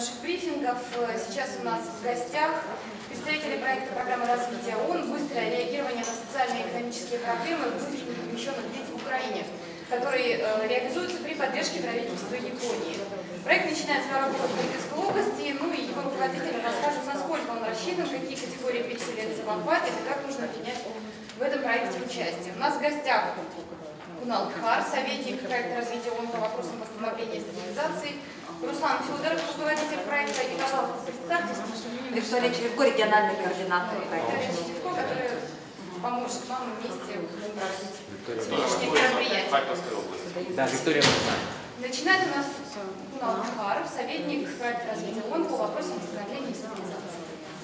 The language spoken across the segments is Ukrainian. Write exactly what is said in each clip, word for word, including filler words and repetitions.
наших брифингов. Сейчас у нас в гостях представители проекта программы развития ООН «Быстрое реагирование на социальные и экономические проблемы внутренне перемещенных лиц в Украине», который реализуется при поддержке правительства Японии. Проект начинает свою работу в Харьковской области, ну и его руководитель расскажет, насколько он рассчитан, какие категории переселенцев охватит и как нужно принять в этом проекте участие. У нас в гостях Кунал Кхар, советник проекта развития ООН по вопросам восстановления и стабилизации, Руслан Федоров, руководитель проекта, и, пожалуйста, представьтесь. Виктория Черевко, региональный координатор проекта. Виктория Черевко, которая поможет вам вместе проводить сегодняшнее мероприятие. Да, Виктория Руслан. Начинает у нас Кунал Кхар, советник проекта развития ООН по вопросам восстановления и стабилизации.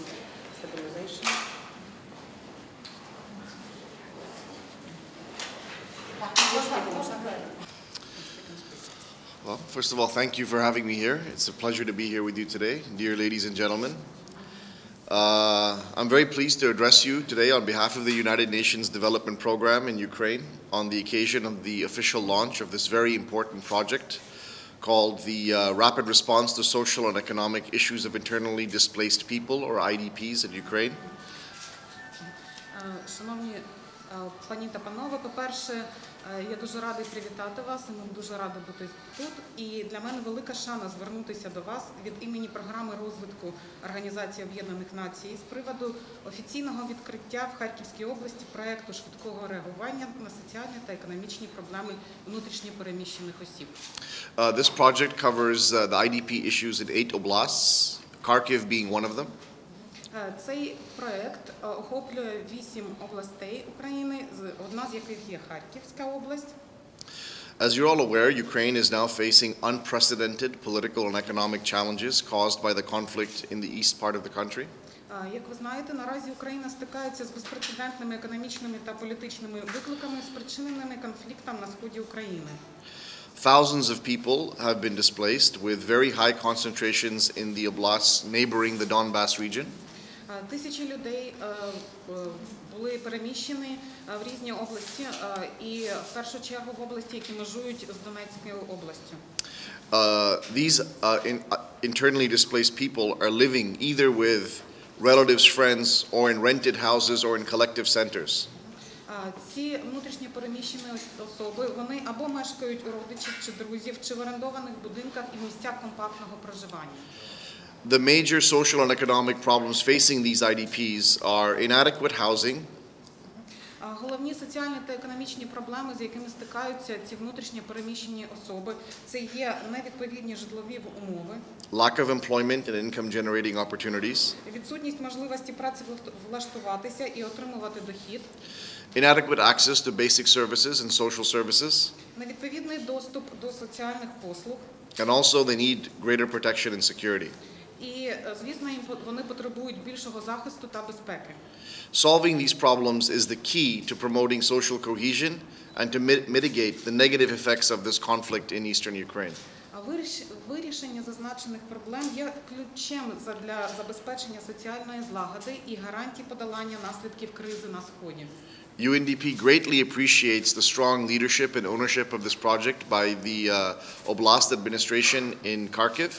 Well, first of all, thank you for having me here. It's a pleasure to be here with you today, dear ladies and gentlemen. Uh, I'm very pleased to address you today on behalf of the United Nations Development Program in Ukraine on the occasion of the official launch of this very important project called the uh, Rapid Response to Social and Economic Issues of Internally Displaced People, or I D Ps, in Ukraine. Шановні пані та панове, по-перше, я дуже радий привітати вас, і ми дуже раді бути тут. І для мене велика шана звернутися до вас від імені програми розвитку Організації Об'єднаних Націй з приводу офіційного відкриття в Харківській області проєкту швидкого реагування на соціальні та економічні проблеми внутрішньо переміщених осіб. Uh, this project covers uh, the I D P issues in eight oblasts, Kharkiv being one of them. Цей проект охоплює вісім областей України, одна з яких є Харківська область. As you're all aware, Ukraine is now facing unprecedented political and economic challenges caused by the conflict in the east part of the country. Як ви знаєте, наразі Україна стикається з безпрецедентними економічними та політичними викликами, спричиненими конфліктом на сході України. Thousands of people have been displaced with very high concentrations in the oblasts neighboring the Donbass region. Тисячі людей були переміщені в різні області, і в першу чергу в області, які межують з Донецькою областю. Uh, these uh, in, uh, internally displaced people are living either with relatives, friends, or in rented houses or in collective centers. Ці внутрішньо переміщені особи, вони або мешкають у родичів чи друзів, чи в орендованих будинках і місцях компактного проживання. The major social and economic problems facing these I D Ps are inadequate housing, Головні соціальні та економічні проблеми, з якими стикаються ці внутрішньо переміщені особи, це є невідповідні житлові умови, lack of employment and income generating opportunities, відсутність можливості працевлаштуватися і отримувати дохід, inadequate access to basic services and social services, невідповідний доступ до соціальних послуг, and also they need greater protection and security. і, звісно, вони потребують більшого захисту та безпеки. Solving these problems is the key to promoting social cohesion and to mitigate the negative effects of this conflict in eastern Ukraine. Вирішення зазначених проблем є ключем для забезпечення соціальної злагоди і гарантій подолання наслідків кризи на сході. U N D P greatly appreciates the strong leadership and ownership of this project by the uh, Oblast administration in Kharkiv.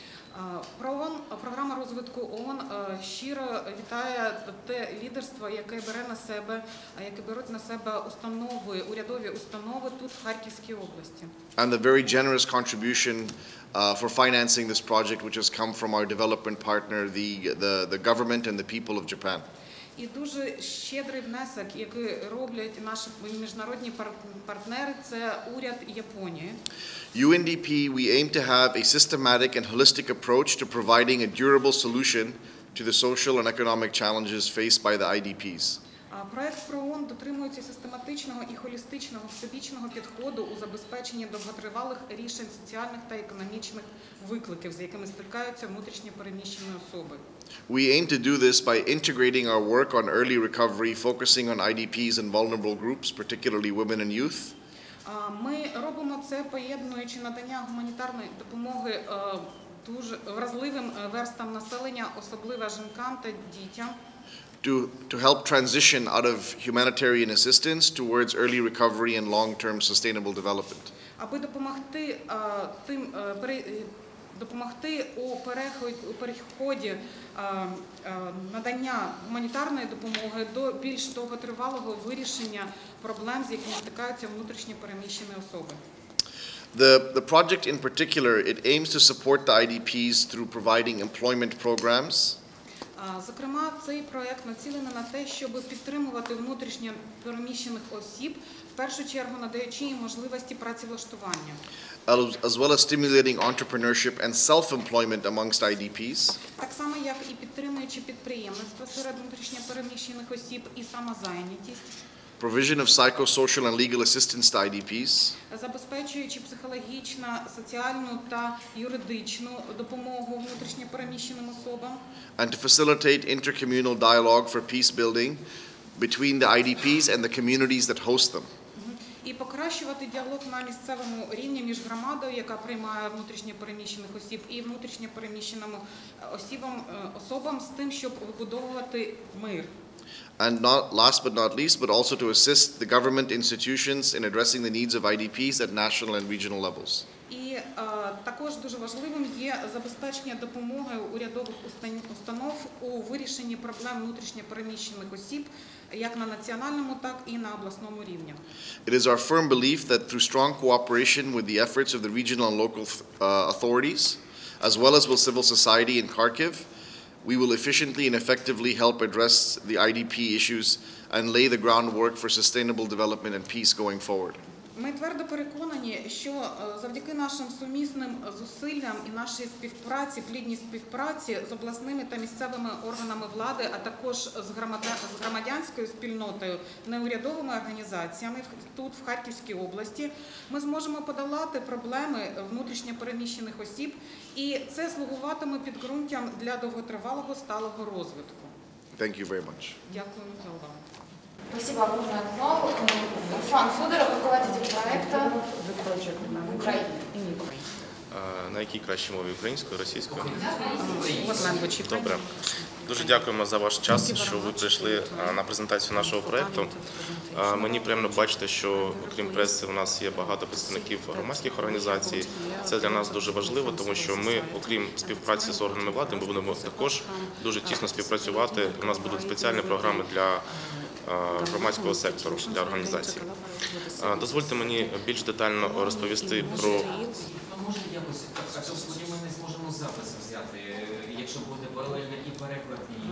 Програма розвитку ООН щиро вітає те лідерство, яке бере на себе, яке беруть на себе установи, урядові установи тут в Харківській області. And the very generous contribution uh, for financing this project, which has come from our development partner, the the the government and the people of Japan. І дуже щедрий внесок, який роблять наші міжнародні партнери, це уряд Японії. U N D P, we aim to have a systematic and holistic approach to providing a durable solution to the social and economic challenges faced by the I D Ps. Проект ПРООН дотримується систематичного і холістичного всебічного підходу у забезпеченні довготривалих рішень соціальних та економічних викликів, з якими стикаються внутрішньо переміщені особи. We aim to do this by integrating our work on early recovery, focusing on I D Ps and vulnerable groups, particularly women and youth. Ми робимо це, поєднуючи надання гуманітарної допомоги дуже вразливим верстам населення, особливо жінкам та дітям. To, to help transition out of humanitarian assistance towards early recovery and long-term sustainable development. Аби допомогти тим допомогти у переході, у переході е, е, надання гуманітарної допомоги до більш довготривалого вирішення проблем, з якими стикаються внутрішньо переміщені особи. The, the project in particular, it aims to support the I D Ps through providing employment programs, Зокрема, цей проект націлений на те, щоб підтримувати внутрішньо переміщених осіб, в першу чергу надаючи їм можливості працевлаштування. as well as stimulating entrepreneurship and self-employment amongst I D Ps. Так само, як і підтримуючи підприємництво серед внутрішньо переміщених осіб і самозайнятість. Provision of psychosocial and legal assistance to I D Ps. Забезпечуючи психологічну, соціальну та юридичну допомогу внутрішньо переміщеним особам. And to facilitate intercommunal dialogue for peace building between the I D Ps and the communities that host them. І покращувати діалог на місцевому рівні між громадою, яка приймає внутрішньо переміщених осіб, і внутрішньо переміщеним особам, особам з тим, щоб вибудовувати мир. And not last but not least, but also to assist the government institutions in addressing the needs of I D Ps at national and regional levels. І е, також дуже важливим є забезпечення допомоги урядових установ у вирішенні проблем внутрішньо переміщених осіб як на національному, так і на обласному рівні. It is our firm belief that through strong cooperation with the efforts of the regional and local uh, authorities, as well as with civil society in Kharkiv, we will efficiently and effectively help address the I D P issues and lay the groundwork for sustainable development and peace going forward. Ми твердо переконані, що завдяки нашим сумісним зусиллям і нашій співпраці, плідній співпраці з обласними та місцевими органами влади, а також з громадянською спільнотою, неурядовими організаціями тут, в Харківській області, ми зможемо подолати проблеми внутрішньо переміщених осіб, і це слугуватиме підґрунтям для довготривалого сталого розвитку. Thank you very much. Дякую за увагу. Спасибо огромное, Акнол. Руслан Федоров, руководитель проекта в Украине. На якій кращій мові? Українською, російською? What language? Добре. Дуже дякуємо за ваш час, що ви прийшли на презентацію нашого проєкту. Мені приємно бачити, що окрім преси у нас є багато представників громадських організацій. Це для нас дуже важливо, тому що ми, окрім співпраці з органами влади, ми будемо також дуже тісно співпрацювати. У нас будуть спеціальні програми для громадського сектору, для організацій. Дозвольте мені більш детально розповісти про... Може якось, а то тоді ми не зможемо запис взяти, якщо буде паралельно і переклад, і...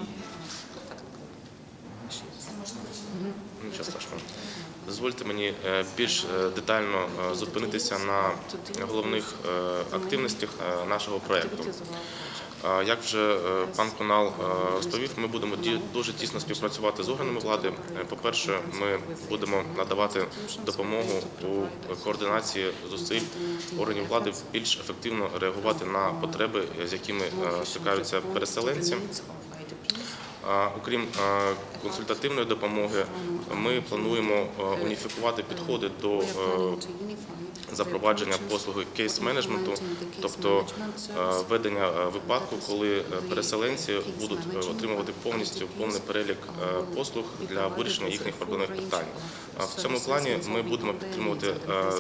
Нічого страшного. Дозвольте мені більш детально зупинитися на головних активностях нашого проєкту. Як вже пан Конал розповів, ми будемо дуже тісно співпрацювати з органами влади. По-перше, ми будемо надавати допомогу у координації зусиль органів влади більш ефективно реагувати на потреби, з якими стикаються переселенці. Окрім консультативної допомоги, ми плануємо уніфікувати підходи до запровадження послуги кейс-менеджменту, тобто ведення випадку, коли переселенці будуть отримувати повністю повний перелік послуг для вирішення їхніх проблемних питань. В цьому плані ми будемо підтримувати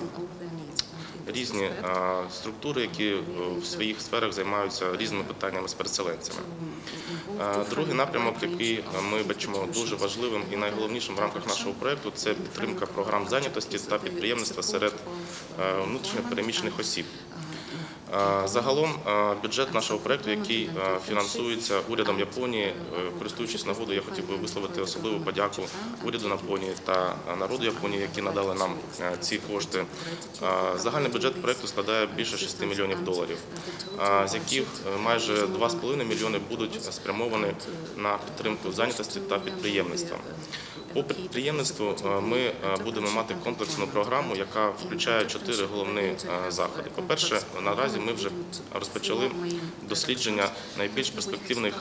різні структури, які в своїх сферах займаються різними питаннями з переселенцями. Другий напрямок, який ми бачимо дуже важливим і найголовнішим в рамках нашого проєкту, це підтримка програм зайнятості та підприємництва серед внутрішньо переміщених осіб. Загалом бюджет нашого проєкту, який фінансується урядом Японії, користуючись нагодою, я хотів би висловити особливу подяку уряду Японії та народу Японії, які надали нам ці кошти. Загальний бюджет проєкту складає більше шести мільйонів доларів, з яких майже два з половиною мільйони будуть спрямовані на підтримку зайнятості та підприємництва. По підприємництву ми будемо мати комплексну програму, яка включає чотири головні заходи. По-перше, наразі ми вже розпочали дослідження найбільш перспективних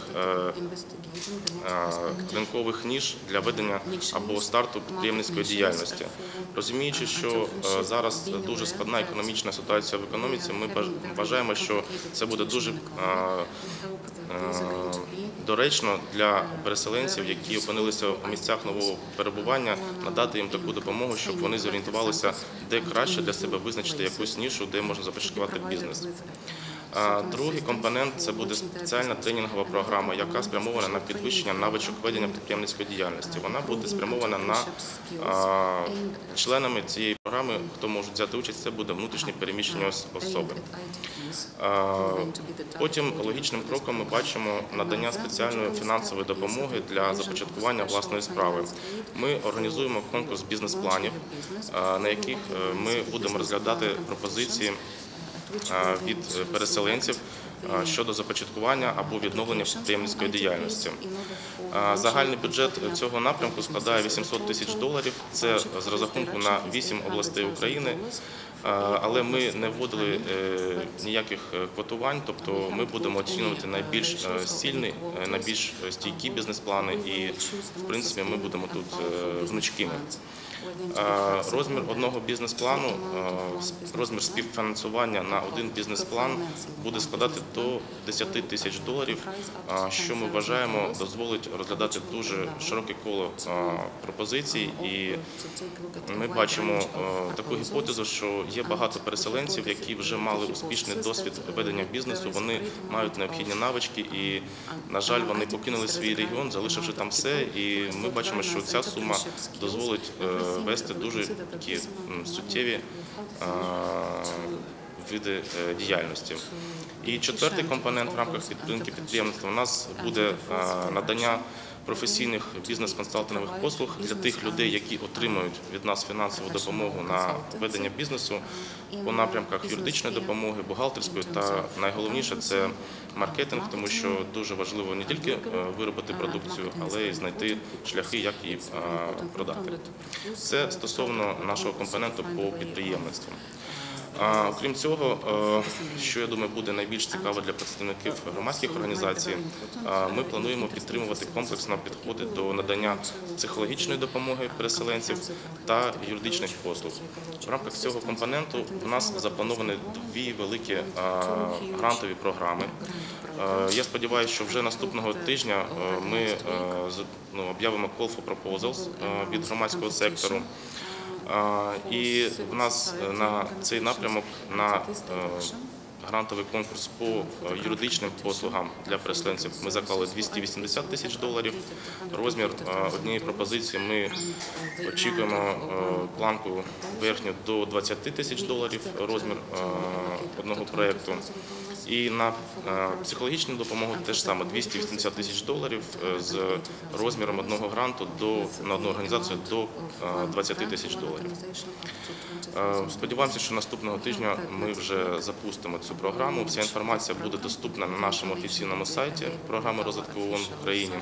ринкових ніж для ведення або старту підприємницької діяльності. Розуміючи, що зараз дуже складна економічна ситуація в економіці, ми вважаємо, що це буде дуже доречно для переселенців, які опинилися у місцях нового перебування, надати їм таку допомогу, щоб вони зорієнтувалися, де краще для себе визначити якусь нішу, де можна започаткувати бізнес. А другий компонент – це буде спеціальна тренінгова програма, яка спрямована на підвищення навичок ведення підприємницької діяльності. Вона буде спрямована на а, членами цієї програми, хто може взяти участь, це буде внутрішні переміщені особи. А, потім логічним кроком ми бачимо надання спеціальної фінансової допомоги для започаткування власної справи. Ми організуємо конкурс бізнес-планів, на яких ми будемо розглядати пропозиції від переселенців щодо започаткування або відновлення підприємницької діяльності. Загальний бюджет цього напрямку складає вісімсот тисяч доларів. Це з розрахунку на вісім областей України. Але ми не вводили ніяких квотувань, тобто ми будемо оцінювати найбільш сильні, найбільш стійкі бізнес-плани і, в принципі, ми будемо тут гнучкими. Розмір одного бізнес-плану, розмір співфінансування на один бізнес-план буде складати до десяти тисяч доларів, що ми вважаємо дозволить розглядати дуже широке коло пропозицій. І ми бачимо таку гіпотезу, що є багато переселенців, які вже мали успішний досвід ведення бізнесу, вони мають необхідні навички і, на жаль, вони покинули свій регіон, залишивши там все, і ми бачимо, що ця сума дозволить вести дуже такі суттєві види діяльності. І четвертий компонент в рамках підтримки підприємництва у нас буде надання професійних бізнес-консалтингових послуг для тих людей, які отримують від нас фінансову допомогу на ведення бізнесу по напрямках юридичної допомоги, бухгалтерської та найголовніше – це маркетинг, тому що дуже важливо не тільки виробити продукцію, але й знайти шляхи, як її продати. Це стосовно нашого компоненту по підприємництву. Окрім цього, що, я думаю, буде найбільш цікаво для представників громадських організацій, ми плануємо підтримувати комплексно підходи до надання психологічної допомоги переселенців та юридичних послуг. В рамках цього компоненту у нас заплановані дві великі грантові програми. Я сподіваюся, що вже наступного тижня ми об'явимо call for proposals від громадського сектору. І в нас на цей напрямок, на грантовий конкурс по юридичним послугам для переселенців ми заклали двісті вісімдесят тисяч доларів. Розмір однієї пропозиції ми очікуємо планку верхню до двадцяти тисяч доларів, розмір одного проєкту. І на психологічну допомогу теж саме двісті вісімдесят тисяч доларів з розміром одного гранту до, на одну організацію до двадцяти тисяч доларів. Сподіваємося, що наступного тижня ми вже запустимо цю програму. Вся інформація буде доступна на нашому офіційному сайті програми розвитку ООН в Україні.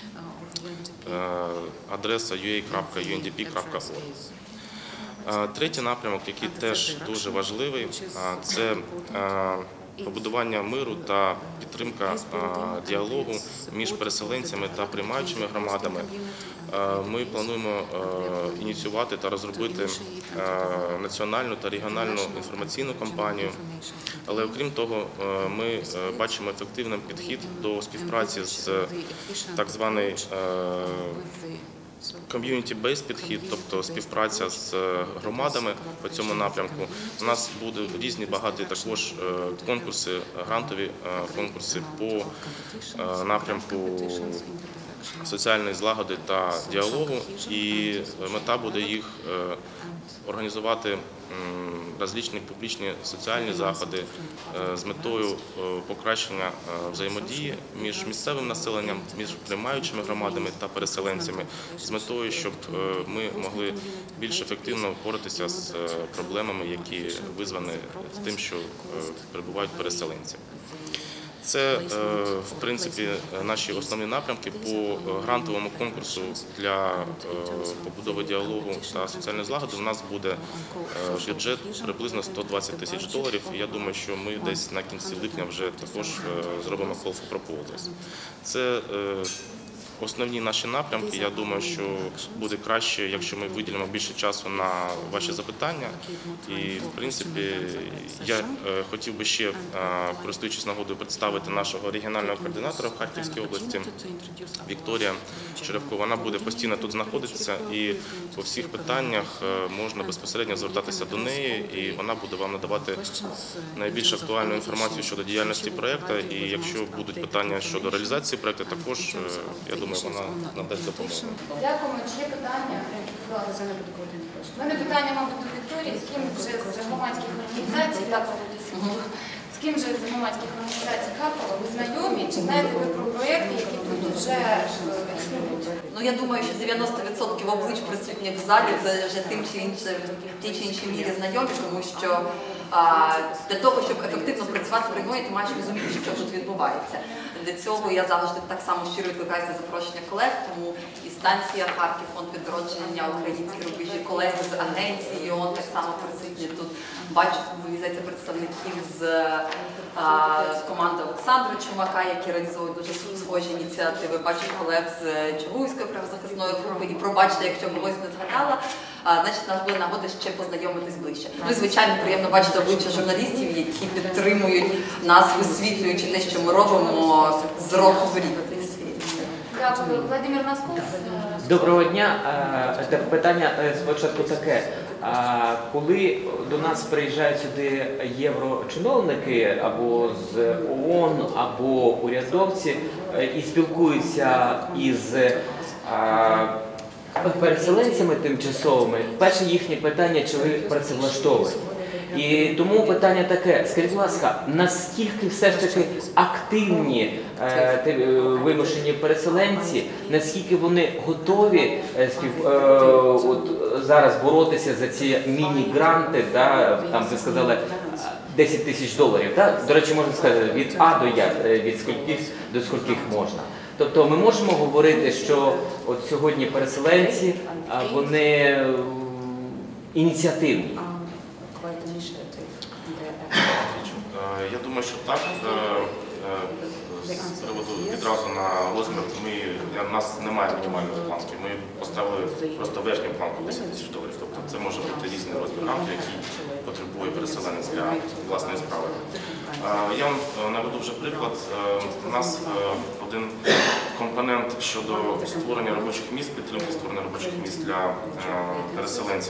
Адреса ю ей крапка ю ен ді пі крапка орг. Третій напрямок, який теж дуже важливий, це побудування миру та підтримка діалогу між переселенцями та приймаючими громадами. Ми плануємо ініціювати та розробити національну та регіональну інформаційну кампанію. Але окрім того, ми бачимо ефективним підхід до співпраці з так званий ком'юніті-бейс підхід, тобто співпраця з громадами по цьому напрямку. У нас будуть різні багаті також конкурси, грантові конкурси по напрямку соціальної злагоди та діалогу, і мета буде їх організувати различні публічні соціальні заходи з метою покращення взаємодії між місцевим населенням, між приймаючими громадами та переселенцями, з метою, щоб ми могли більш ефективно впоратися з проблемами, які визвані тим, що перебувають переселенці. Це, в принципі, наші основні напрямки по грантовому конкурсу для побудови діалогу та соціальної злагоди. У нас буде бюджет приблизно сто двадцять тисяч доларів. Я думаю, що ми десь на кінці липня вже також зробимо call for proposals. Це основні наші напрямки. Я думаю, що буде краще, якщо ми виділимо більше часу на ваші запитання. І, в принципі, я е, хотів би ще, е, користуючись нагодою, представити нашого регіонального координатора в Харківській області, Вікторія Черевко. Вона буде постійно тут знаходитися, і по всіх питаннях е, можна безпосередньо звертатися до неї, і вона буде вам надавати найбільш актуальну інформацію щодо діяльності проєкту. І якщо будуть питання щодо реалізації проєкту, також, е, я думаю, вона надасть допомогу. Дякуємо. Чи є питання? У мене питання, мабуть, до Вікторії. З ким вже з громадських організацій, так, з ким же з громадських організацій Харкова ви знайомі? Чи знаєте ви про проєкти, які тут вже існують? Ну, я думаю, що дев'яносто відсотків облич присутніх в залі вже тим чи іншим, в тій чи іншій мірі знайомі, тому що а, для того, щоб ефективно працювати в регіоні, ти маєш розуміти, що тут відбувається. Для цього я завжди так само щиро відкликаюся на запрошення колег, тому і станція Харків, фонд відродження, українські рубежі, колеги з агенції ООН так само присутні тут. Бачу, виявляється, представників з а, команди Олександра Чумака, які реалізовують дуже схожі ініціативи. Бачу колег з Чугуйської правозахисної групи. І пробачте, якщо когось не згадала, а, значить, нас буде нагода ще познайомитись ближче. Ну і, звичайно, приємно бачити обличчя журналістів, які підтримують нас, висвітлюючи те, що ми робимо з року в рік. Дякую. Владимир Носков. Доброго дня. Е, Питання е, спочатку таке. А коли до нас приїжджають сюди єврочиновники або з ООН, або урядовці е, і спілкуються із е, переселенцями тимчасовими, перше їхнє питання, чи ви працевлаштовуєте. І тому питання таке, скажіть, будь ласка, наскільки все ж таки активні е, те, е, вимушені переселенці, наскільки вони готові е, спів, е, от, зараз боротися за ці міні-гранти, да, там ви сказали десять тисяч доларів, да? До речі, можна сказати, від А до Я, від скільких до скільких можна. Тобто ми можемо говорити, що от сьогодні переселенці, вони ініціативні. Я думаю, що так. З приводу відразу на розмір, ми, у нас немає мінімальної планки, ми поставили просто верхню планку десять тисяч доларів. Тобто це може бути різний розмір рамки, який потребує переселенець для власної справи. Я вам наведу вже приклад. У нас один компонент щодо створення робочих місць, підтримки створення робочих місць для переселенців.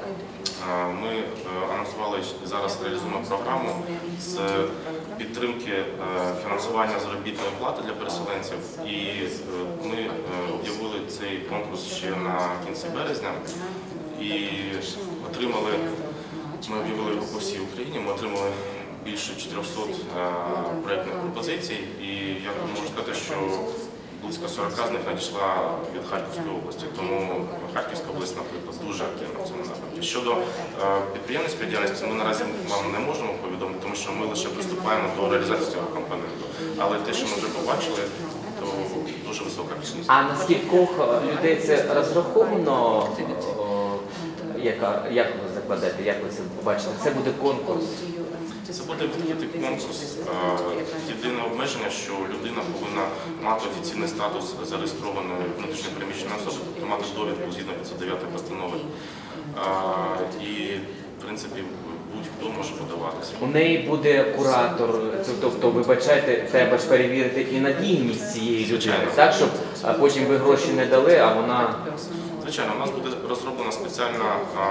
Ми анонсували, зараз реалізуємо програму з підтримки фінансування заробітної плати для переселенців. І ми об'явили цей конкурс ще на кінці березня і отримали, ми об'явили його по всій Україні, ми отримали більше чотирьохсот проєктних пропозицій, і я можу сказати, що близько сорок з них надійшла від Харківської області, тому Харківська область, наприклад, дуже активна в цьому напрямку. Щодо е, підприємницької діяльності, ми наразі вам не можемо повідомити, тому що ми лише приступаємо до реалізації цього компоненту. Але те, що ми вже побачили, то дуже висока кількість. А на скількох людей це розраховано? Як, як ви закладете, як ви це побачите? Це буде конкурс? Це буде відкритий конкурс. Єдине обмеження, що людина повинна мати офіційний статус зареєстрованої внутрішньопереміщеної особи, тобто мати довідку згідно п'ятсот дев'ятої постанови. І, в принципі, будь-хто може подаватися. У неї буде куратор, тобто, вибачайте, треба ж перевірити і надійність цієї людини, так, щоб потім ви гроші не дали, а вона... Звичайно, у нас буде розроблена спеціальна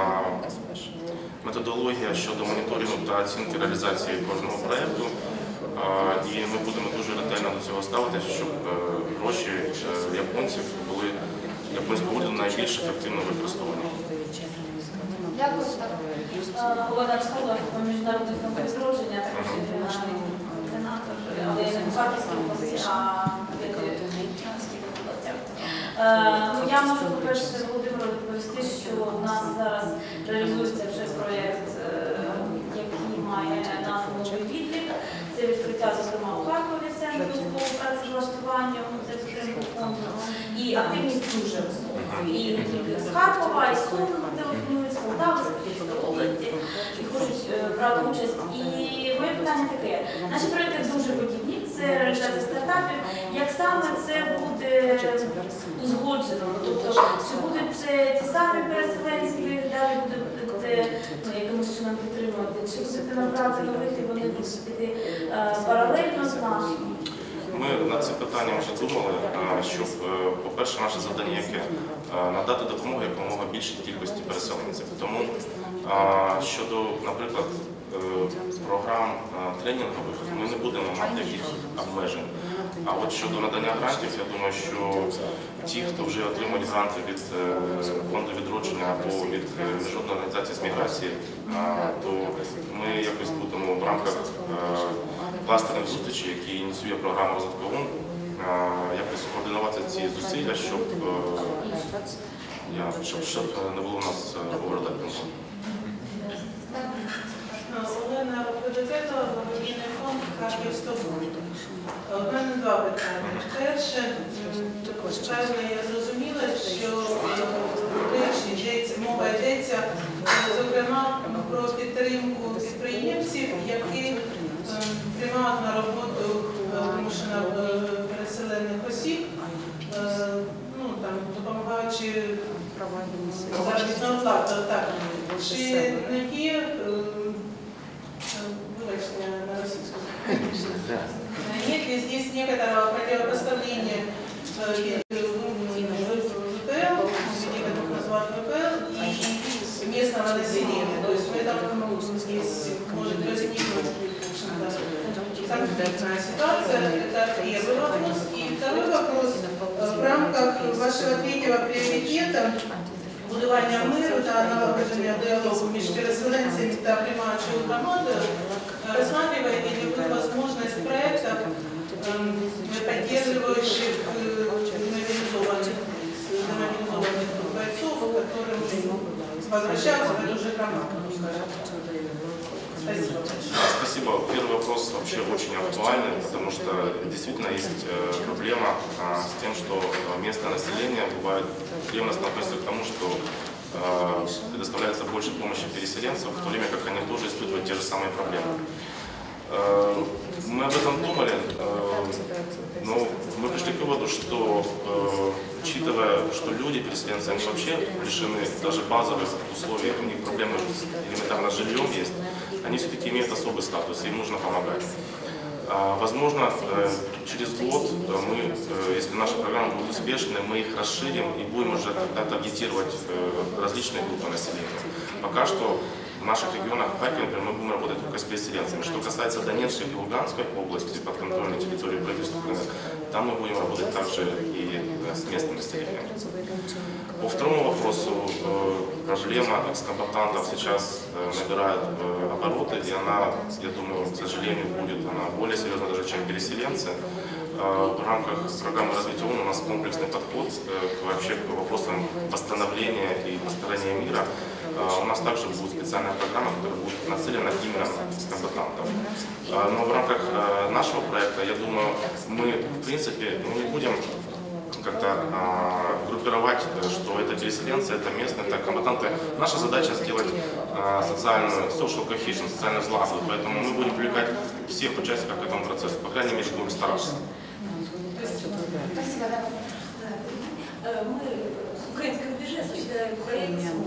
методологія щодо моніторингу та оцінки реалізації кожного проєкту. І ми будемо дуже ретельно до цього ставитися, щоб гроші японців були японського уряду найбільш ефективно використовані. Дякую. Олена Школа, Міжнародний фонд відродження, також координатор, але не в Харківській області, а в Івано-Франківській областях. Я можу, по-перше, Володимиру відповісти, що в нас зараз реалізується вже проєкт, який має назву «Новий відлік». Це відкриття, зокрема, у Харкові центру співпраці з влаштуванням за підтримку фонду. І активність дуже висока. І не тільки з Харкова, і з Сум телефонують, з Полтави, з Київської області, і хочуть брати участь. І моє питання таке. Наші проєкти дуже подібні. це реалізація стартапів. Як саме це буде узгоджено? Тобто, чи будуть це ті самі переселенці, ви їх далі будете ну, якимось чином підтримувати? Чи будете набрати нових і вони будуть піти паралельно з нашими? Ми над цим питанням вже думали, щоб, по-перше, наше завдання яке надати допомогу якомога більшій кількості переселенців. Тому щодо, наприклад, програм тренінгових ми не будемо мати яких обмежень. А от щодо надання грантів, я думаю, що ті, хто вже отримують гранти від фонду відродження або від Міжнародної організації з міграції, то ми якось будемо в рамках кластерних зустрічей, які ініціює програма розвитку ООН, якось координувати ці зусилля, щоб, щоб, щоб не було у нас оверлепінгу. Олена Рободецето, благодійний фонд Харківського фонду. У мене два питання. Перше, певно, я зрозуміла, що мова йдеться, зокрема, про підтримку підприємців, які приймають на роботу вимушено переселених осіб, ну, там, допомагаючи заробітну плату. Чи не є на российском. Нет ли здесь некоторого противопоставления ВПЛ, некоторых называют ВПЛ, и местного населения? То есть в этом здесь может возникнуть конфликтная ситуация. Это первый вопрос. И второй вопрос. В рамках вашего третьего приоритета будування миру та налагодження діалогу між переселенцями та приймаючою громадою, рассматриваете ли вы возможность проектов, поддерживающих мобилизованных бойцов, которые возвращаются в эту же громаду? Спасибо. Спасибо. Первый вопрос вообще очень актуальный, потому что действительно есть проблема с тем, что местное население бывает ревностно относится к тому, что предоставляется больше помощи переселенцев, в то время как они тоже испытывают те же самые проблемы. Мы об этом думали, но мы пришли к выводу, что, учитывая, что люди, переселенцы, они вообще лишены даже базовых условий, у них проблемы элементарно с жильем есть, они все-таки имеют особый статус, им нужно помогать. Возможно, через год мы, если наша программа будет успешной, мы их расширим и будем уже когда-то агитировать различные группы населения. Пока что в наших регионах, в Харькове, например, мы будем работать только с переселенцами. Что касается Донецкой и Луганской области, подконтрольной территории правительства, там мы будем работать также и с местным населением. По второму вопросу, проблема экскомбатантов сейчас набирает обороты, и она, я думаю, к сожалению, будет она более серьезна даже, чем переселенцы. В рамках программы развития ООН у нас комплексный подход к, вообще, к вопросам восстановления и построения мира. У нас также будет специальная программа, которая будет нацелена именно на комбатантов. Но в рамках нашего проекта, я думаю, мы, в принципе, не будем как-то группировать, что это переселенцы, это местные, это комбатанты. Наша задача сделать социальную, social cohesion, социальную взлазу, поэтому мы будем привлекать всех участников к этому процессу, по крайней мере, будем стараться. Спасибо, да. Мы украинское движение сочетаем украинцев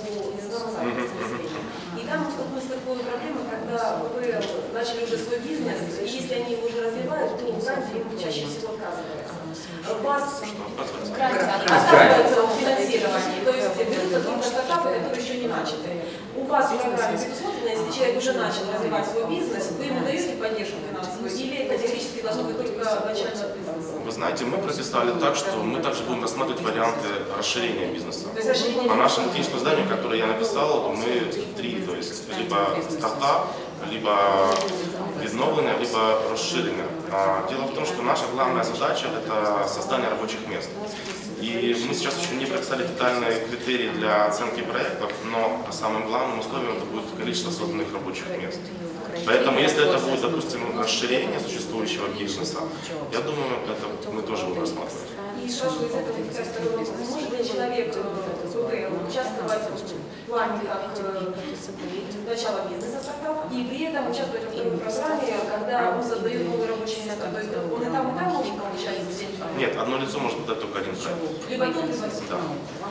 и там мы столкнулись с такой проблемой, когда вы начали уже свой бизнес, и если они его уже развивают, то гранты им чаще всего отказываются. Вас отказывается от финансирования, то есть берутся только стартапы, которые еще не начаты. У вас в программе предусмотрено, если человек уже начал развивать свой бизнес, вы ему даете поддержку финансовую, или это теоретически должно быть только начальное бизнеса? Вы знаете, мы прописали так, что мы также будем рассматривать варианты расширения бизнеса. То есть расширение По нашему техническому заданию, которое я написал, мы три, то есть либо стартап, либо відновлення, либо розширення. Дело в том, что наша главная задача – это создание рабочих мест. И мы сейчас еще не прописали детальные критерии для оценки проектов, но самым главным условием это будет количество созданных рабочих мест. Поэтому, если это будет, допустим, расширение существующего бизнеса, я думаю, это мы тоже будем рассматривать. И сразу из этого может ли человек участвовать в плане как начала бизнеса стартап и при этом участвовать в второй программе, когда он создает новые рабочие места То есть он и там, и там может получать деньги? Нет, одно лицо может подать только один проект. Либо тут, либо тут. Да.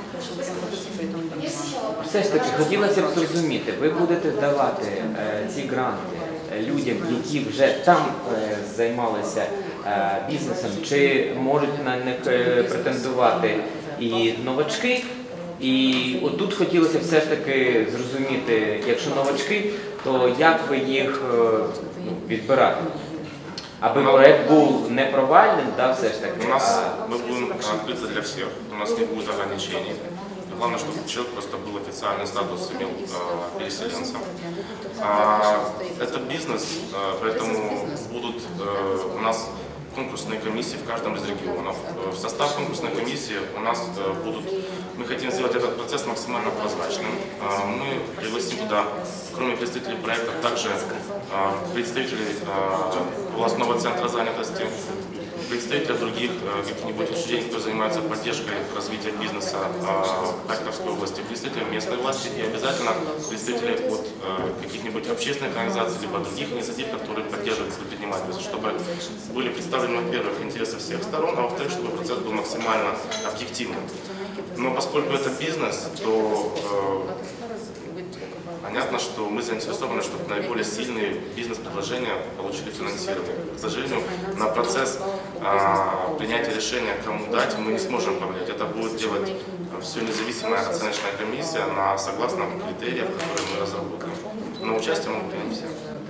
Все ж таки, хотілося б зрозуміти, ви будете давати е, ці гранти людям, які вже там е, займалися е, бізнесом, чи можуть на них е, претендувати і новачки? І отут хотілося все ж таки зрозуміти, якщо новачки, то як ви їх е, ну, відбирати? Аби проект був не провальним, да, все ж таки. У нас а... мы будем открыты для всех, у нас не будет ограничений. Главное, чтобы человек просто был официальный статус, имел э, переселенца. А, это бизнес, э, поэтому будут э, у нас конкурсные комиссии в каждом из регионов. В состав конкурсной комиссии у нас э, будут, мы хотим сделать этот процесс максимально прозрачным. Э, мы пригласим туда, кроме представителей проекта, также э, представителей э, областного центра занятости, представителей других э, каких-нибудь учреждений, которые занимаются поддержкой развития бизнеса э, Харьковской области, представителей местной власти и обязательно представителей от э, каких-нибудь общественных организаций, либо других инициатив, которые поддерживают предпринимательство, чтобы были представлены, во-первых, интересы всех сторон, а во-вторых, чтобы процесс был максимально объективным. Но поскольку это бизнес, то э, понятно, что мы заинтересованы, чтобы наиболее сильные бизнес-предложения получили финансирование. К сожалению, на процесс а, принятия решения, кому дать, мы не сможем повлиять. Это будет делать все независимая оценочная комиссия на согласно критериям, которые мы разработаем. Но участие могут принять все.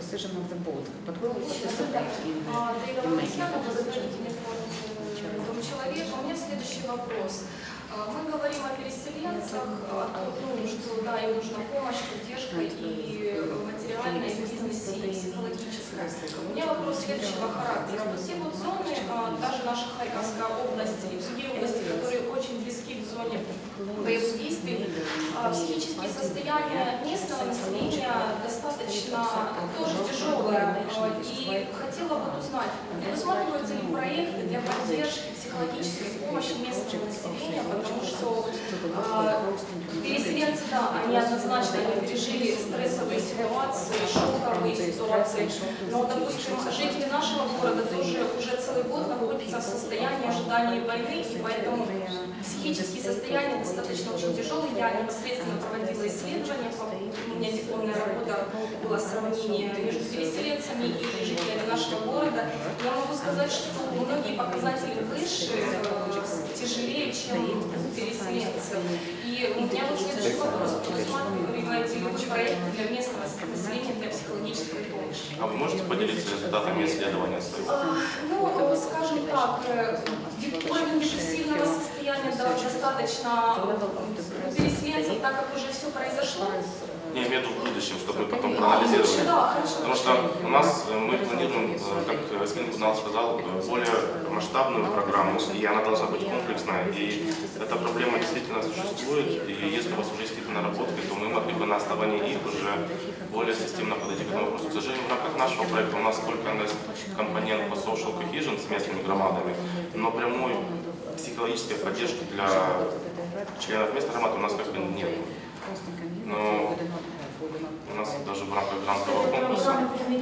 Человек, у меня следующий вопрос. Мы говорим о переселенцах, о том, что да, им нужна помощь, поддержка и материальная, и в бизнесе, и психологическая. У меня вопрос следующего характера. Вот все вот зоны, даже наша Харьковская область и другие области, которые очень близки к зоне боевых действий, психические состояния местного населения достаточно тоже тяжелое. И хотела бы узнать, предусматриваются ли проекты для поддержки психологической помощи местного населения, потому что э, переселенцы, да, они однозначно не пережили стрессовые ситуации, шоковые ситуации, но, допустим, жители нашего города тоже уже целый год находятся в состоянии ожидания войны, и поэтому психические состояния достаточно очень тяжелые. Я непосредственно проводила исследования, у меня дипломная работа была сравнение между переселенцами и жителями нашего города. Я могу сказать, что многие показатели выше, тяжелее, чем у переселенцев. И у меня вот следующий вопрос. Предусматриваете ли вы проекты для местного населения, для психологической помощи? А вы можете поделиться результатами исследования своих? Ну, скажем так, уровень депрессивного состояния да, достаточно у переселенцев, так как уже все произошло. Не, имею в виду в будущем, чтобы мы потом проанализировали. Да, хорошо. Потому что у нас мы планируем, как Эсмин Гунал сказал, более масштабную программу, и она должна быть комплексная. И эта проблема действительно существует, и если у вас уже есть какие-то наработки, то мы могли бы на основании их уже более системно подойти к этому вопросу. К сожалению, в рамках нашего проекта у нас только есть компонент по social cohesion с местными громадами, но прямой психологической поддержки для членов местной громады у нас как бы нет. Но у нас даже в рамках грантового конкурса.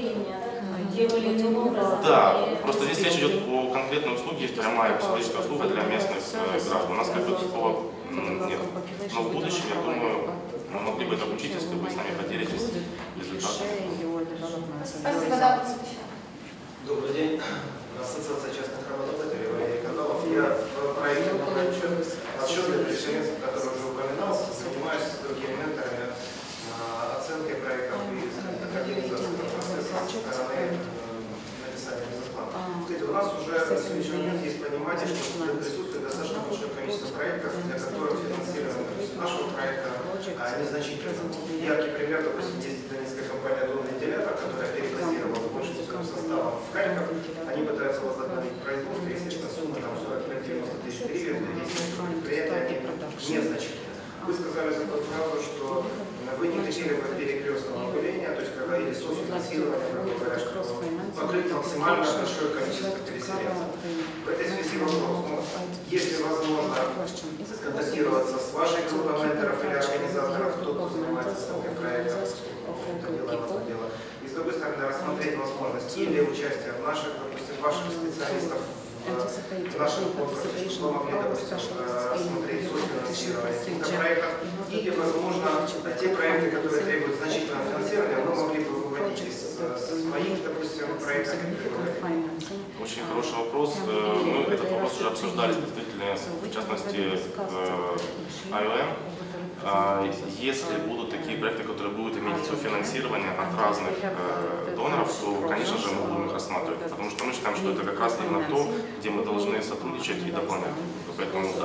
Да, просто здесь речь идет о конкретной услуге, есть прямая психологическая услуга для местных граждан. У нас как бы такого нет. Но в будущем, я думаю, мы могли бы это учить, если вы с нами поделитесь результатами. Спасибо, да. Добрый день. Ассоциация частных работодателей Валерий Кандалов. Я в проекте отчет для переселенцев, который уже упоминался, занимаюсь другими менторами оценкой проектов и организацией процесса со стороны написания бизнес-плана. Кстати, у нас уже на сегодняшний момент есть понимание, что присутствует достаточно большое количество проектов, для которых финансирование нашего проекта незначительно. Яркий пример, допустим, есть донецкая компания «Дом вентилятор», которая перебазировала большую своим составом в Харьков. Они пытаются возобновить производство, естественно, сумма там сорок пять девяносто тысяч гривен для действующих предприятий, они незначительны. Вы сказали за ту фразу, что вы не хотели бы перекрестного опыления, то есть когда или софинансирование, грубо говоря, что покрыть максимально большое количество переселенцев. В этой связи вопрос, ну, если возможно контактироваться с вашей группой менторов или организаторов, кто занимается самим проектом, это дело, это дело, и с другой стороны, рассмотреть возможность или участия в наших, допустим, ваших специалистов в нашем конкурсе, чтобы могли, допустим, рассмотреть софинансирование каких-то проектов, или, возможно, те проекты, которые требуют значительного финансирования, мы могли бы выводить из своих, допустим, проектов. Очень хороший вопрос. Мы этот вопрос уже обсуждали с представителями, в частности, ай о эм. Если будут такие проекты, которые будут иметь софинансирование от разных э, доноров, то, конечно же, мы будем их рассматривать, потому что мы считаем, что это как раз именно то, где мы должны сотрудничать и дополнять. Поэтому да.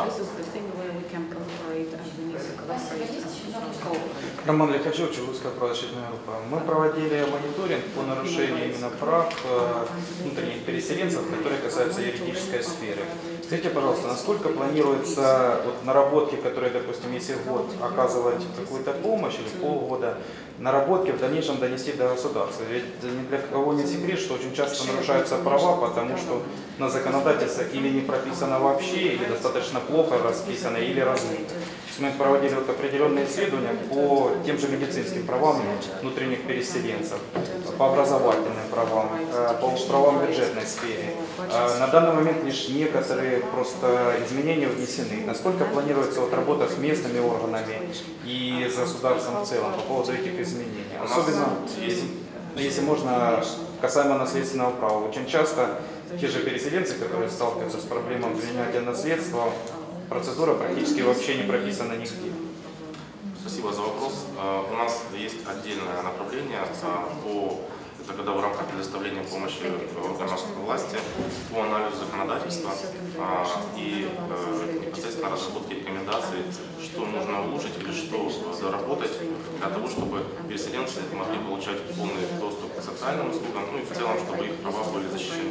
Роман Лихачев, Русская правозащитная группа. Мы проводили мониторинг по нарушению именно прав внутренних переселенцев, которые касаются юридической сферы. Скажите, пожалуйста, насколько планируется вот, наработки, которые, допустим, если год оказывать какую-то помощь или полгода, наработки в дальнейшем донести до государства? Ведь ни для кого не секрет, что очень часто нарушаются права, потому что на законодательстве или не прописано вообще, или достаточно плохо расписано, или размыто. Мы проводили вот определенные исследования по тем же медицинским правам внутренних переселенцев, по образовательным правам, по правам в бюджетной сфере. На данный момент лишь некоторые просто изменения внесены. Насколько планируется вот работа с местными органами и с государством в целом по поводу этих изменений? Особенно, если, если можно, касаемо наследственного права. Очень часто те же переселенцы, которые сталкиваются с проблемой принятия наследства, процедура практически вообще не прописана нигде. Спасибо за вопрос. У нас есть отдельное направление по, это когда в рамках предоставления помощи органам власти по анализу законодательства и непосредственно разработке рекомендаций, что нужно улучшить или что доработать для того, чтобы переселенцы могли получать полный доступ к социальным услугам, ну и в целом, чтобы их права были защищены.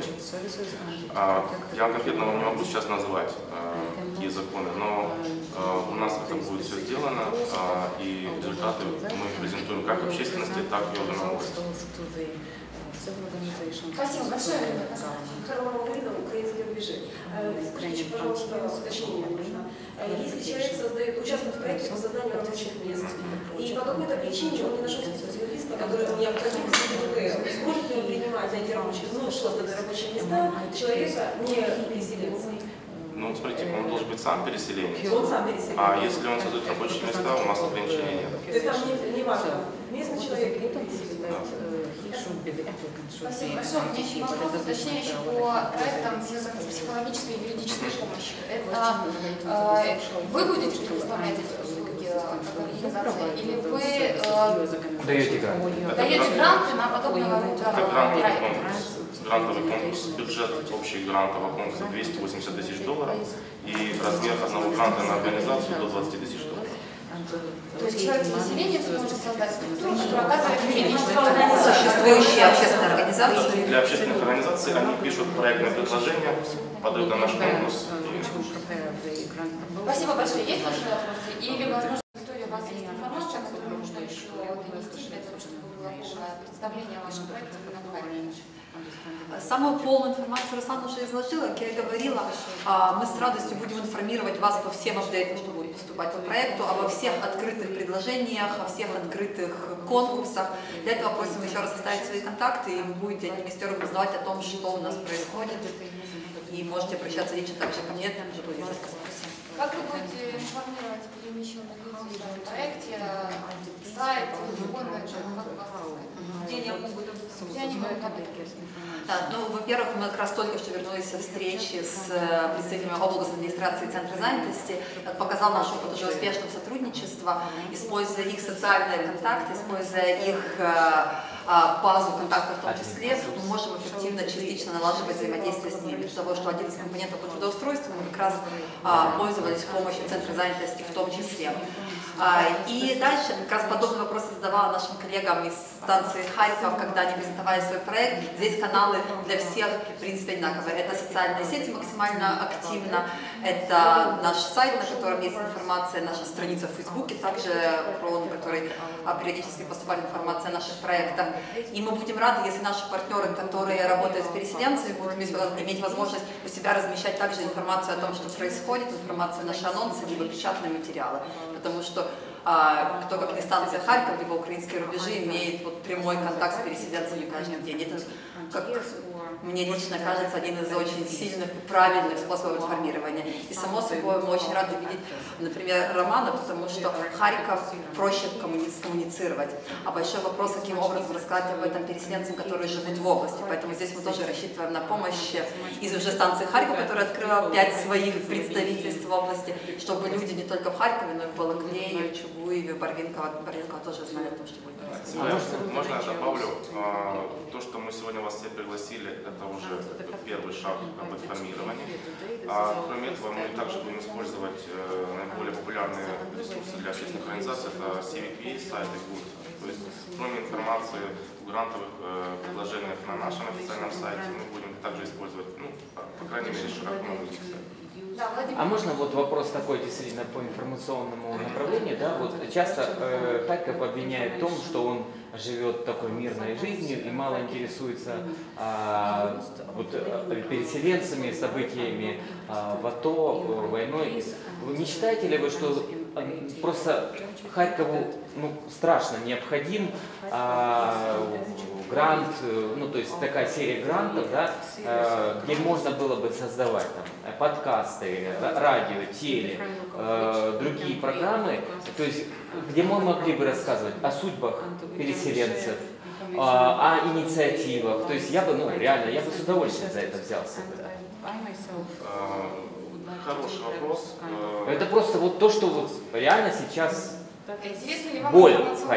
Я конкретно вам не могу сейчас назвать какие законы, но у нас это будет все сделано, и результаты мы презентуем как общественности, так и органам власти. Спасибо большое. Харламова Марина, украинские рубежи. Скажите, пожалуйста, уточнение нужно. Если человек создает, участвует в проекте по созданию рабочих мест, и по какой-то причине он не нашел специалиста, который необходим в СДГ, сможет ли он принимать эти рабочие, ну, созданные рабочие места человека не переселенца? Ну, смотрите, он должен быть сам переселенец. Он сам переселенец. А если он создает рабочие места, у нас ограничений нет. То есть там не, не важно, местный человек или переселенец. Да. Спасибо большое. У меня еще вопрос уточняющий по проектам, связанным с психологической и юридической помощью. Это э, вы будете предоставлять эти услуги как организация, или вы э, даете гранты? даете гранты на подобного рода проекты? Грантовый конкурс, бюджет общий грантового конкурса двести восемьдесят тысяч долларов и размер одного гранта на организацию до двадцати тысяч долларов. То есть человек-переселенец может создать структуру, которая оказывает юридическую существующие общественные организации. Для общественных организаций они пишут проектное предложение, подают на наш конкурс. Спасибо большое. Есть ваши вопросы? Или, возможно, Виктория, у вас есть информация, которую нужно еще донести для того, чтобы было полное представление о вашем проекте на бумаге? Самую полную информацию Руслана уже изложила. Как я говорила, мы с радостью будем информировать вас по всем апдейтам, что будет поступать по проекту, обо всех открытых предложениях, о всех открытых конкурсах. Для этого просим еще раз оставить свои контакты, и вы будете одним из первых узнавать о том, что у нас происходит. И можете обращаться лично также ко мне. Как вы будете информировать перемещенных лиц о проекте, сайт, телефон, как у вас? Где они могут где они могут Да, ну, во-первых, мы как раз только что вернулись со встречи с представителями областной администрации Центра занятости. Как показал наш опыт уже успешного сотрудничества, используя их социальные контакты, используя их базу контактов в том числе, мы можем эффективно, частично налаживать взаимодействие с ними. Для того, что один из компонентов по трудоустройству мы как раз пользовались помощью Центра занятости в том числе. И дальше как раз подобный вопрос задавала нашим коллегам из станции Харьков, когда они презентовали свой проект. Здесь каналы для всех, в принципе, одинаковые. Это социальные сети максимально активно, это наш сайт, на котором есть информация, наша страница в Фейсбуке, также про на которой периодически поступает информация о наших проектах. И мы будем рады, если наши партнеры, которые работают с переселенцами, будут иметь возможность у себя размещать также информацию о том, что происходит, информацию, наши анонсы, либо печатные материалы. Потому что кто, как не станция Харьков, либо украинские рубежи, имеет вот прямой контакт с переселенцами каждый день. Это, как мне лично кажется, один из очень сильных и правильных способов информирования. И само собой мы очень рады видеть, например, Романа, потому что Харьков проще коммуницировать. А большой вопрос, каким образом рассказать об этом переселенцам, которые живут в области. Поэтому здесь мы тоже рассчитываем на помощь из уже станции Харьков, которая открыла пять своих представительств в области, чтобы люди не только в Харькове, но и в Балаклее, в Чугуеве, в Барвинково, Барвинково тоже знали о том, что будет. А можно я добавлю? То, что мы сегодня вас все пригласили, это уже первый шаг об информировании. А кроме этого, мы также будем использовать наиболее популярные ресурсы для общественных организаций. Это CivicVA, сайт и ГУД. То есть, кроме информации о грантовых предложениях на нашем официальном сайте, мы будем также использовать, ну, по крайней мере, широко на других сайтах. А можно вот вопрос такой действительно по информационному направлению, да, вот часто э, Харьков обвиняет в том, что он живет такой мирной жизнью и мало интересуется а, вот, переселенцами, событиями а, в АТО, войной. Не считаете ли вы, что просто Харькову ну, страшно необходим а, грант, ну то есть такая серия грантов, да, а, где можно было бы создавать там, подкасты, радио, теле, а, другие программы, то есть где мы могли бы рассказывать о судьбах переселенцев, о инициативах. То есть я бы, ну реально, я бы с удовольствием за это взялся. Хороший вопрос. Это просто вот то, что вот реально сейчас боль.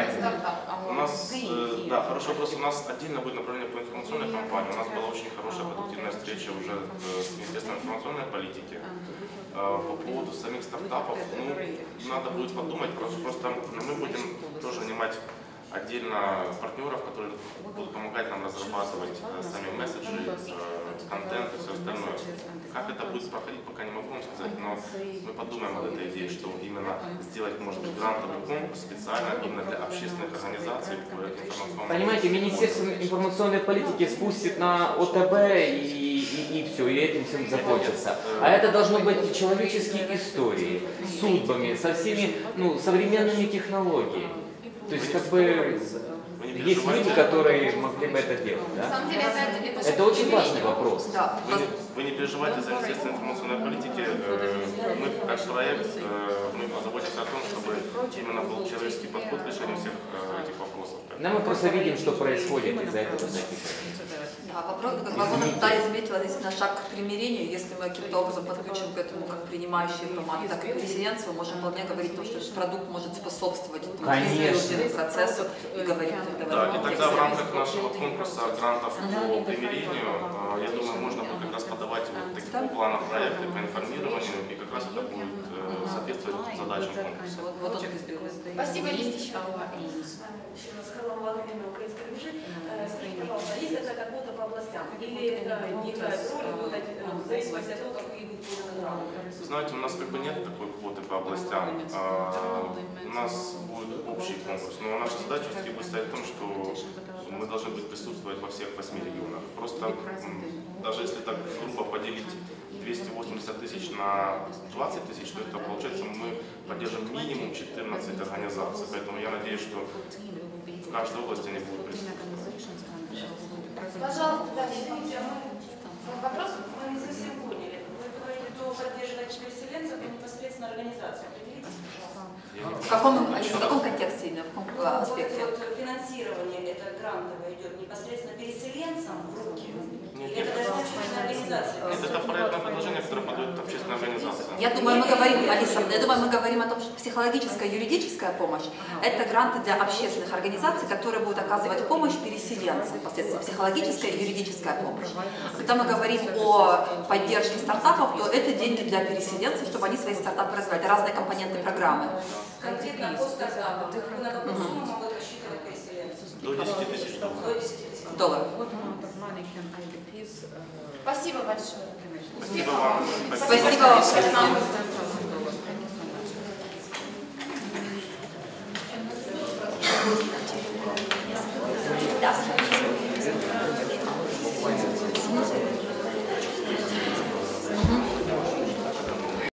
У нас, да, хороший вопрос. У нас отдельно будет направление по информационной кампании. У нас была очень хорошая продуктивная встреча уже с Министерством информационной политики. По поводу самих стартапов, ну, надо будет подумать, просто, просто мы будем тоже нанимать отдельно партнеров, которые будут помогать нам разрабатывать сами месседжи, контент и все остальное. Как это будет проходить, пока не могу вам сказать, но мы подумаем об этой идее, что именно сделать, может быть, грантовый конкурс специально именно для общественных организаций. Понимаете, Министерство информационной политики спустит на ОТБ и, и, и все, и этим всем заботится. А это должно быть человеческие истории, с судьбами, со всеми ну, современными технологиями. То есть, как бы, есть люди, которые могли бы это делать, да? На самом деле, это, это, это очень важный вопрос. Да. Вы, не, вы не переживайте за Министерство информационной политики. Мы, как проект, мы позаботимся о том, чтобы именно был человеческий подход к решению всех этих вопросов. Но мы просто видим, что происходит из-за этого. Да, вопрос, как Вагона Наталья заметила, действительно шаг к примирению. Если мы каким-то образом подключим к этому как принимающие форматы, так и переселенцев, мы можем вполне говорить, что этот продукт может способствовать этому процессу и говорить. Да, и тогда в рамках нашего конкурса грантов по примирению, я думаю, можно будет как раз подавать вот такие планы проекты по информированию, и как раз это будет соответствовать задачам конкурса. Спасибо, есть еще. Еще раз сказала украинской рубежи. Скажите, пожалуйста, есть какая-то квота по областям? Или это не играет роль, будет в зависимости от того, как вы будете награды? Знаете, у нас как бы нет такой квоты по областям. У нас будет общий конкурс. Но наша задача будет стоять в том, что мы должны быть присутствовать во всех восьми регионах. Просто даже если так грубо поделить двести восемьдесят тысяч на двадцать тысяч, то это получается мы поддержим минимум четырнадцать организаций. Поэтому я надеюсь, что в каждой области они будут присутствовать. Пожалуйста, да, вопрос? Мы не совсем поняли. Вы говорите, кто поддерживает переселенцев, но непосредственно организацию. Определитесь, пожалуйста. В каком, в каком контексте именно, в каком аспекте? Вот, вот финансирование это грантовое идет непосредственно переселенцам в руки. Нет, это должна быть организация. Нет, это проектное предложение, которое подает общественная организация. Я думаю, мы говорим, Алиса, я думаю, мы говорим о том, что психологическая и юридическая помощь – это гранты для общественных организаций, которые будут оказывать помощь переселенцам, непосредственно психологическая и юридическая помощь. Когда мы говорим о поддержке стартапов, то это деньги для переселенцев, чтобы они свои стартапы развивали. Это разные компоненты программы. Конкретно по стартапам, на какую сумму могут рассчитывать переселенцы? До десяти тысяч долларов. Спасибо большое. Спасибо вам. Спасибо вам. Спасибо.